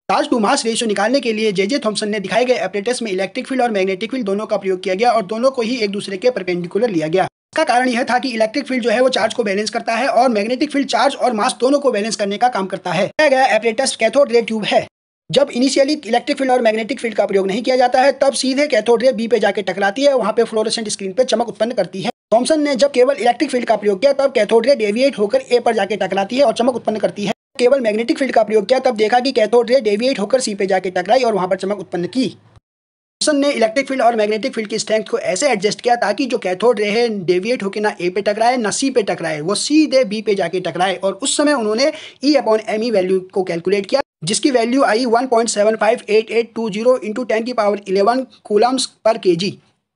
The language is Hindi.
चार्ज टू मास रेशियो निकालने के लिए जे थॉम्सन ने दिखाए गए एपरेटस में इलेक्ट्रिक फील्ड और मैग्नेटिक फील्ड दोनों का प्रयोग किया गया और दोनों को ही एक दूसरे के परपेंडिकुलर लिया गया। इसका कारण यह था कि इलेक्ट्रिक फील्ड जो है वो चार्ज को बैलेंस करता है और मैग्नेटिक फील्ड चार्ज और मास दोनों को बैलेंस करने का काम करता है। दिया गया एपरेटस कैथोड रे ट्यूब है। जब इनिशियली इलेक्ट्रिक फील्ड और मैग्नेटिक फील्ड का प्रयोग नहीं किया जाता है तब सीधे कैथोड रे बी पे जाके टकराती है, वहां पे फ्लोरोसेंट स्क्रीन पे चमक उत्पन्न करती है। थॉम्सन ने जब केवल इलेक्ट्रिक फील्ड का प्रयोग किया तब कैथोड रे डेविएट होकर ए पर जाके टकराती है और चमक उत्पन्न करती है। केवल मैग्नेटिक फील्ड का प्रयोग किया तब देखा कि कैथोड रे डेविएट होकर सी पे जाके टकराई और वहां पर चमक उत्पन्न की। थॉम्सन ने इलेक्ट्रिक फील्ड और मैग्नेटिक फील्ड की स्ट्रेंथ को ऐसे एडजस्ट किया ताकि जो कैथोड रे है डेविएट होकर ना ए पे टकराए ना सी पे टकराए, वो सीधे बी पे जाके टकराए। और उस समय उन्होंने E/me वैल्यू को कैलकुलेट किया जिसकी वैल्यू आई 1.758820 × 10⁻11 कूलम्स पर kg।